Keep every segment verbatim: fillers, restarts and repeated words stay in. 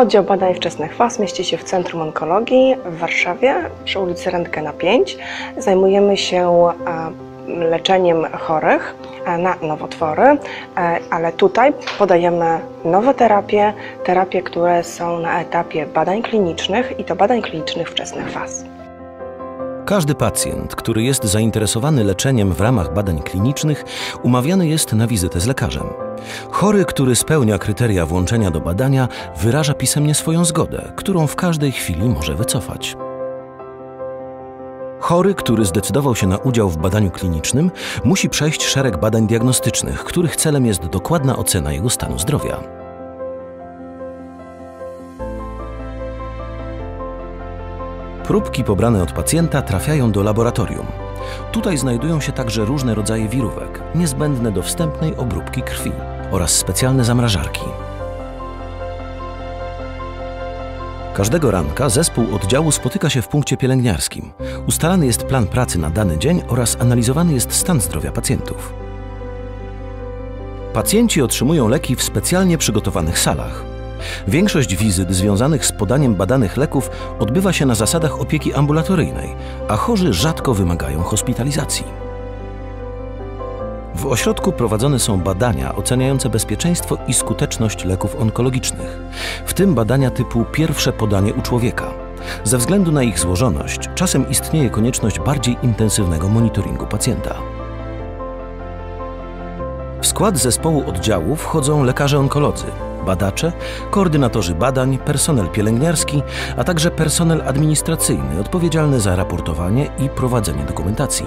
Oddział Badań Wczesnych Faz mieści się w Centrum Onkologii w Warszawie przy ulicy Rentgena pięć. Zajmujemy się leczeniem chorych na nowotwory, ale tutaj podajemy nowe terapie, terapie, które są na etapie badań klinicznych i to badań klinicznych wczesnych faz. Każdy pacjent, który jest zainteresowany leczeniem w ramach badań klinicznych, umawiany jest na wizytę z lekarzem. Chory, który spełnia kryteria włączenia do badania, wyraża pisemnie swoją zgodę, którą w każdej chwili może wycofać. Chory, który zdecydował się na udział w badaniu klinicznym, musi przejść szereg badań diagnostycznych, których celem jest dokładna ocena jego stanu zdrowia. Próbki pobrane od pacjenta trafiają do laboratorium. Tutaj znajdują się także różne rodzaje wirówek, niezbędne do wstępnej obróbki krwi oraz specjalne zamrażarki. Każdego ranka zespół oddziału spotyka się w punkcie pielęgniarskim. Ustalany jest plan pracy na dany dzień oraz analizowany jest stan zdrowia pacjentów. Pacjenci otrzymują leki w specjalnie przygotowanych salach. Większość wizyt związanych z podaniem badanych leków odbywa się na zasadach opieki ambulatoryjnej, a chorzy rzadko wymagają hospitalizacji. W ośrodku prowadzone są badania oceniające bezpieczeństwo i skuteczność leków onkologicznych, w tym badania typu pierwsze podanie u człowieka. Ze względu na ich złożoność czasem istnieje konieczność bardziej intensywnego monitoringu pacjenta. W skład zespołu oddziału wchodzą lekarze onkolodzy, badacze, koordynatorzy badań, personel pielęgniarski, a także personel administracyjny odpowiedzialny za raportowanie i prowadzenie dokumentacji.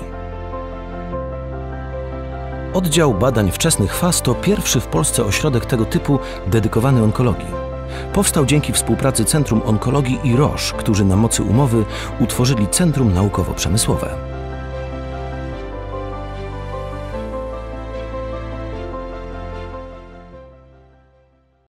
Oddział Badań Wczesnych Faz to pierwszy w Polsce ośrodek tego typu dedykowany onkologii. Powstał dzięki współpracy Centrum Onkologii i Roche, którzy na mocy umowy utworzyli Centrum Naukowo-Przemysłowe.